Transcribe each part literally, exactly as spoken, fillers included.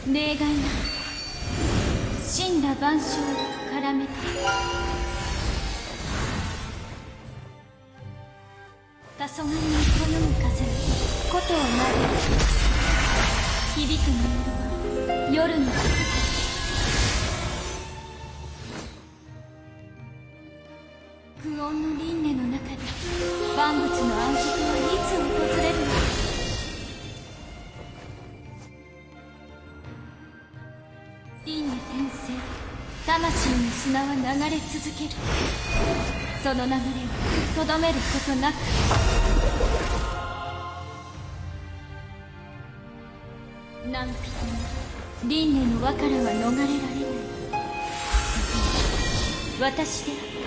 例外な神羅万象を絡めて黄昏に好む風に琴を鳴る響く音色は夜の苦音の輪廻の中で万物の安息はいつ訪れるのか。輪廻転生、魂の砂は流れ続ける。その流れをとどめることなく何匹も輪廻の輪からは逃れられない。私である。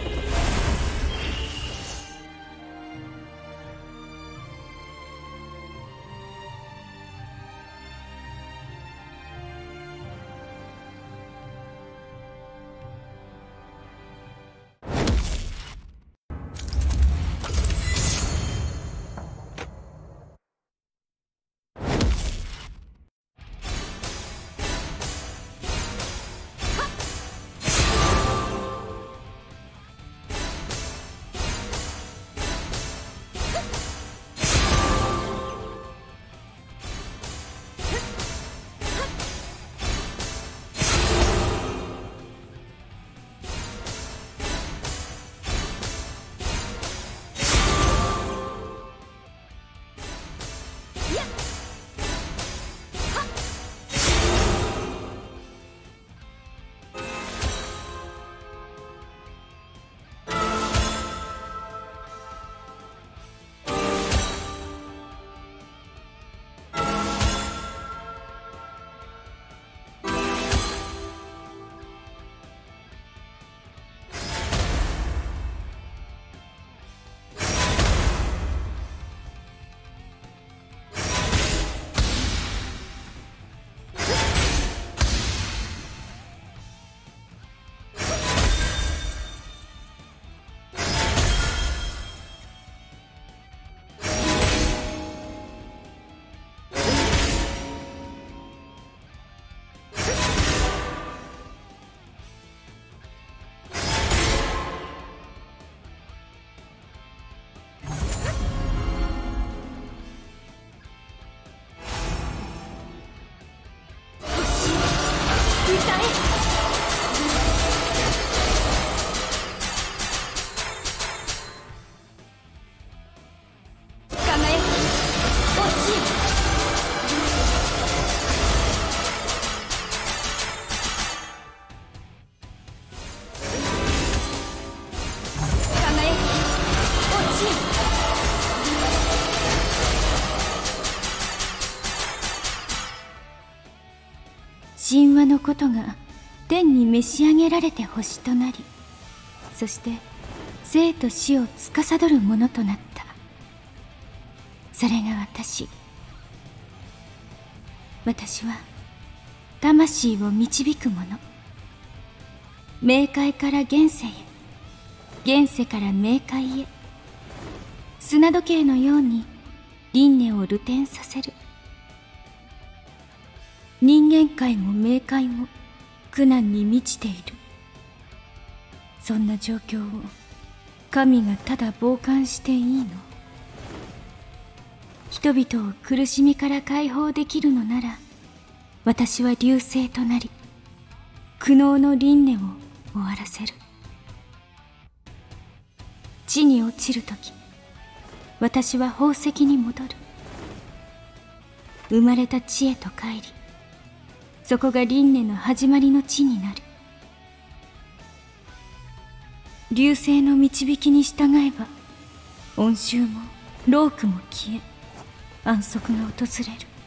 神話のことが天に召し上げられて星となり、そして生と死を司るものとなった。それが私。私は魂を導くもの。冥界から現世へ、現世から冥界へ、砂時計のように輪廻を流転させる。人間界も冥界も苦難に満ちている。そんな状況を神がただ傍観していいの？人々を苦しみから解放できるのなら、私は流星となり苦悩の輪廻を終わらせる。地に落ちるとき、私は宝石に戻る。生まれた地へと帰り、そこが輪廻の始まりの地になる。流星の導きに従えば、恩衆も労苦も消え、安息が訪れる。